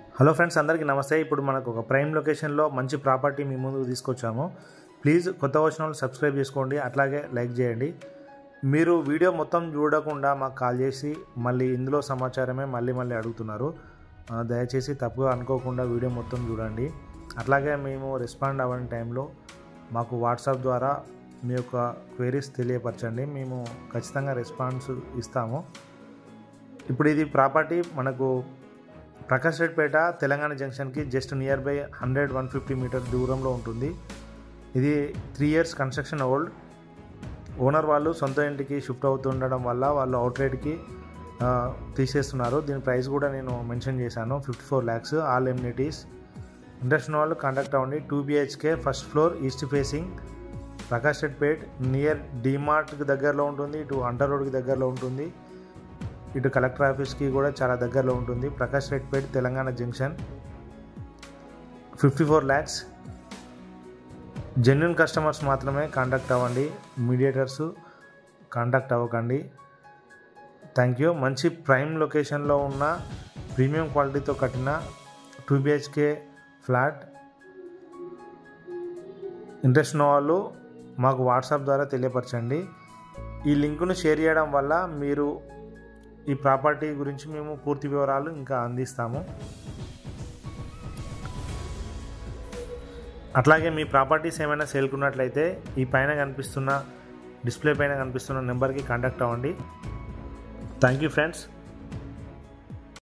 Hello friends, అందరికీ నమస్తే. ఇప్పుడు మనకు ఒక ప్రైమ్ లొకేషన్లో మంచి ప్రాపర్టీ మీ ముందుకు తీసుకొచ్చాము. ప్లీజ్ కొత్త వచ్చిన వాళ్ళు సబ్స్క్రైబ్ చేసుకోండి, అట్లాగే లైక్ చేయండి. మీరు వీడియో మొత్తం చూడకుండా మాకు కాల్ చేసి మళ్ళీ ఇందులో సమాచారమే మళ్ళీ అడుగుతున్నారు. దయచేసి తప్పుగా అనుకోకుండా వీడియో మొత్తం చూడండి. అట్లాగే మేము రెస్పాండ్ అవ్వని టైంలో మాకు వాట్సాప్ ద్వారా మీ యొక్క క్వైరీస్ తెలియపరచండి, మేము ఖచ్చితంగా రెస్పాన్స్ ఇస్తాము. ఇప్పుడు ఇది ప్రాపర్టీ మనకు ప్రకాష్ రెడ్డిపేట తెలంగాణ జంక్షన్కి జస్ట్ నియర్ బై 100-150 మీటర్ దూరంలో ఉంటుంది. ఇది 3 years కన్స్ట్రక్షన్ ఓల్డ్. ఓనర్ వాళ్ళు సొంత ఇంటికి షిఫ్ట్ అవుతుండడం వల్ల వాళ్ళు అవుట్ రేట్కి తీసేస్తున్నారు. దీని ప్రైస్ కూడా నేను మెన్షన్ చేశాను, 54 lakhs, ఆల్ ఎమ్యూనిటీస్. ఇంట్రెస్ట్ ఉన్న వాళ్ళు కాంటాక్ట్ అవ్వండి. 2 BHK, first floor, east facing, Prakash Reddypet, near డిమార్ట్కి దగ్గరలో ఉంటుంది, ఇటు అంటర్ రోడ్కి దగ్గరలో ఉంటుంది, ఇటు కలెక్టర్ ఆఫీస్కి కూడా చాలా దగ్గరలో ఉంటుంది. Prakash Reddypet Telangana junction, 54 lakhs. Genuine customers మాత్రమే కాంటాక్ట్ అవ్వండి, మీడియేటర్స్ కాంటాక్ట్ అవ్వకండి. Thank you. మంచి ప్రైమ్ లొకేషన్లో ఉన్న ప్రీమియం క్వాలిటీతో కట్టిన 2 BHK ఫ్లాట్. ఇంట్రెస్ట్ ఉన్న వాళ్ళు మాకు వాట్సాప్ ద్వారా తెలియపరచండి. ఈ లింకును షేర్ చేయడం వల్ల మీరు ఈ ప్రాపర్టీ గురించి మేము పూర్తి వివరాలు ఇంకా అందిస్తాము. అట్లాగే మీ ప్రాపర్టీస్ ఏమైనా సేల్కున్నట్లయితే ఈ పైన కనిపిస్తున్న డిస్ప్లే పైన కనిపిస్తున్న నెంబర్కి కాంటాక్ట్ అవ్వండి. Thank you friends.